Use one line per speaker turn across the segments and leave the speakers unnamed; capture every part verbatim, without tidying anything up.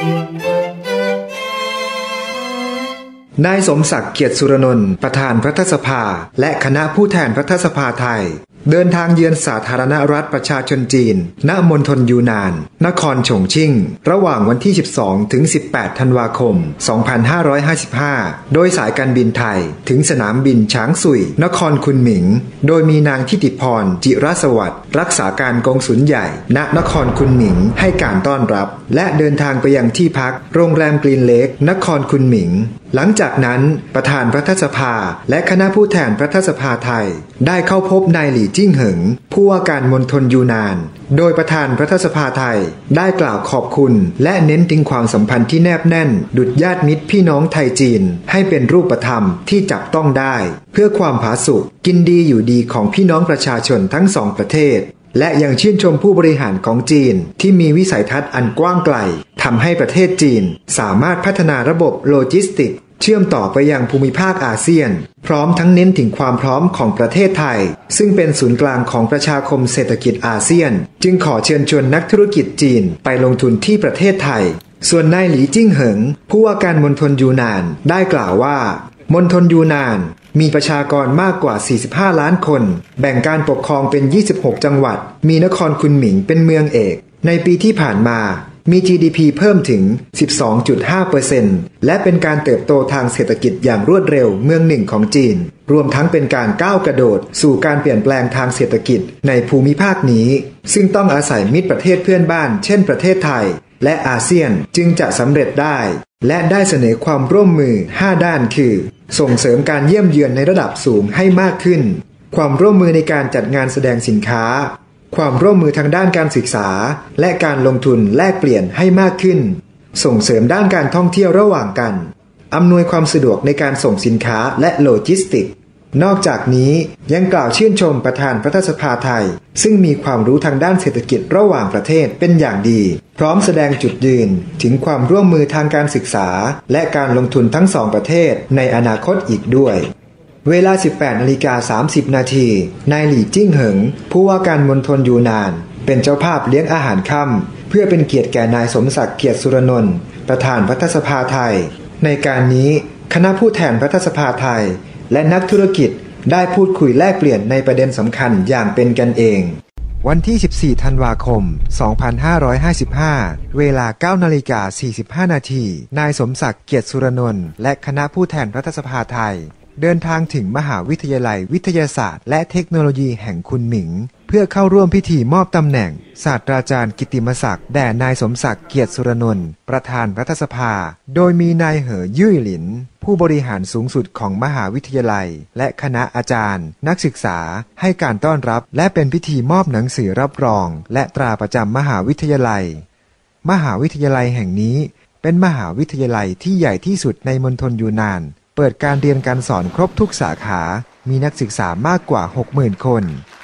นายสมศักดิ์เกียรติสุรนนท์ประธานรัฐสภาและคณะผู้แทนรัฐสภาไทยเดินทางเยือนสาธารณรัฐประชาชนจีนณมณฑลยูนานนครฉงชิ่งระหว่างวันที่สิบสองถึงสิบแปดธันวาคมสองพันห้าร้อยห้าสิบห้าโดยสายการบินไทยถึงสนามบินฉางซุยนครคุนหมิงโดยมีนางทิติพรจิรสวัสดิ์รักษาการกงสุลใหญ่ณนครคุนหมิงให้การต้อนรับและเดินทางไปยังที่พักโรงแรมกรีนเลคนครคุนหมิงหลังจากนั้นประธานรัฐสภาและคณะผู้แทนรัฐสภาไทยได้เข้าพบนายหลี่จิ้งเหิงผู้ว่าการมณฑลยูนานโดยประธานรัฐสภาไทยได้กล่าวขอบคุณและเน้นถึงความสัมพันธ์ที่แนบแน่นดุจญาติมิตรพี่น้องไทยจีนให้เป็นรูปธรรมที่จับต้องได้เพื่อความผาสุกกินดีอยู่ดีของพี่น้องประชาชนทั้งสองประเทศและยังชื่นชมผู้บริหารของจีนที่มีวิสัยทัศน์อันกว้างไกลทำให้ประเทศจีนสามารถพัฒนาระบบโลจิสติกส์เชื่อมต่อไปยังภูมิภาคอาเซียนพร้อมทั้งเน้นถึงความพร้อมของประเทศไทยซึ่งเป็นศูนย์กลางของประชาคมเศรษฐกิจอาเซียนจึงขอเชิญชวนนักธุรกิจจีนไปลงทุนที่ประเทศไทยส่วนนายหลี่จิ้งเหิงผู้ว่าการมณฑลยูนานได้กล่าวว่ามณฑลยูนานมีประชากรมากกว่าสี่สิบห้าล้านคนแบ่งการปกครองเป็นยี่สิบหกจังหวัดมีนครคุนหมิงเป็นเมืองเอกในปีที่ผ่านมามี จี ดี พี เพิ่มถึง สิบสองจุดห้าเปอร์เซ็นต์ และเป็นการเติบโตทางเศรษฐกิจอย่างรวดเร็วเมืองหนึ่งของจีนรวมทั้งเป็นการก้าวกระโดดสู่การเปลี่ยนแปลงทางเศรษฐกิจในภูมิภาคนี้ซึ่งต้องอาศัยมิตรประเทศเพื่อนบ้านเช่นประเทศไทยและอาเซียนจึงจะสำเร็จได้และได้เสนอความร่วมมือห้าด้านคือส่งเสริมการเยี่ยมเยือนในระดับสูงให้มากขึ้นความร่วมมือในการจัดงานแสดงสินค้าความร่วมมือทางด้านการศึกษาและการลงทุนแลกเปลี่ยนให้มากขึ้นส่งเสริมด้านการท่องเที่ยวระหว่างกันอำนวยความสะดวกในการส่งสินค้าและโลจิสติกส์นอกจากนี้ยังกล่าวชื่นชมประธานรัฐสภาไทยซึ่งมีความรู้ทางด้านเศรษฐกิจระหว่างประเทศเป็นอย่างดีพร้อมแสดงจุดยืนถึงความร่วมมือทางการศึกษาและการลงทุนทั้งสองประเทศในอนาคตอีกด้วยเวลา สิบแปดนาฬิกาสามสิบนาทีนายหลี่จิ้งเหิงผู้ว่าการมณฑลยูนานเป็นเจ้าภาพเลี้ยงอาหารค่ำเพื่อเป็นเกียรติแก่นายสมศักดิ์เกียรติสุรนนท์ประธานรัฐสภาไทยในการนี้คณะผู้แทนรัฐสภาไทยและนักธุรกิจได้พูดคุยแลกเปลี่ยนในประเด็นสำคัญอย่างเป็นกันเองวันที่สิบสี่ธันวาคมสองพันห้าร้อยห้าสิบห้าเวลา เก้านาฬิกาสี่สิบห้านาทีนายสมศักดิ์เกียรติสุรนนท์และคณะผู้แทนรัฐสภาไทยเดินทางถึงมหาวิทยาลัยวิทยาศาสตร์และเทคโนโลยีแห่งคุนหมิงเพื่อเข้าร่วมพิธีมอบตำแหน่งศาสตราจารย์กิตติมศักดิ์แด่นายสมศักดิ์เกียรติสุรนนท์ประธานรัฐสภาโดยมีนายเหอยื่อหลินผู้บริหารสูงสุดของมหาวิทยาลัยและคณะอาจารย์นักศึกษาให้การต้อนรับและเป็นพิธีมอบหนังสือรับรองและตราประจำมหาวิทยาลัยมหาวิทยาลัยแห่งนี้เป็นมหาวิทยาลัยที่ใหญ่ที่สุดในมณฑลยูนานเปิดการเรียนการสอนครบทุกสาขามีนักศึกษามากกว่า หกหมื่น คน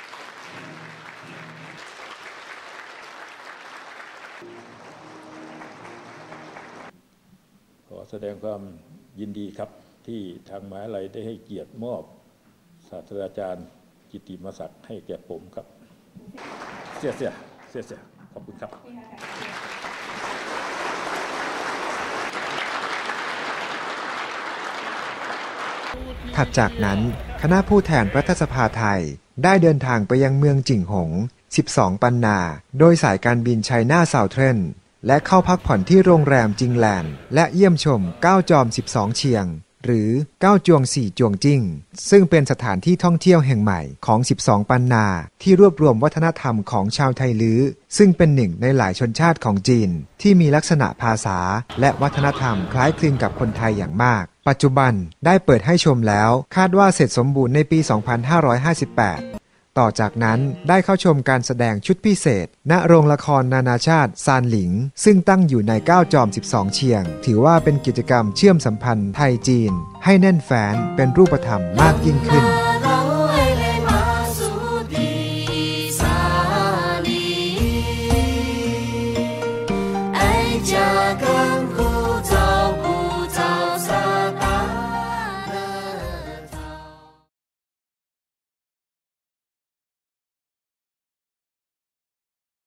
ขอแสดงความยินดีครับที่ทางมหาวิทยาลัยได้ให้เกียรติมอบศาสตราจารย์กิตติมศักดิ์ให้แก่ผมครับเสียเสียเสียเสียขอบคุณครับ
ถัดจากนั้นคณะผู้แทนรัฐสภาไทยได้เดินทางไปยังเมืองจิ่งหงสิบสองปันนาโดยสายการบินไชน่าเซาเทิร์นและเข้าพักผ่อนที่โรงแรมจิงแลนด์และเยี่ยมชมเก้าจอมสิบสองเชียงหรือเก้าจวงสี่จวงจิ้งซึ่งเป็นสถานที่ท่องเที่ยวแห่งใหม่ของสิบสองปันนาที่รวบรวมวัฒนธรรมของชาวไทลื้อซึ่งเป็นหนึ่งในหลายชนชาติของจีนที่มีลักษณะภาษาและวัฒนธรรมคล้ายคลึงกับคนไทยอย่างมากปัจจุบันได้เปิดให้ชมแล้วคาดว่าเสร็จสมบูรณ์ในปี สองพันห้าร้อยห้าสิบแปด ต่อจากนั้นได้เข้าชมการแสดงชุดพิเศษณโรงละครนานาชาติซานหลิงซึ่งตั้งอยู่ในเก้าจอมสิบสองเชียงถือว่าเป็นกิจกรรมเชื่อมสัมพันธ์ไทยจีนให้แน่นแฟ้นเป็นรูปธรรมมากยิ่งขึ้น
จาก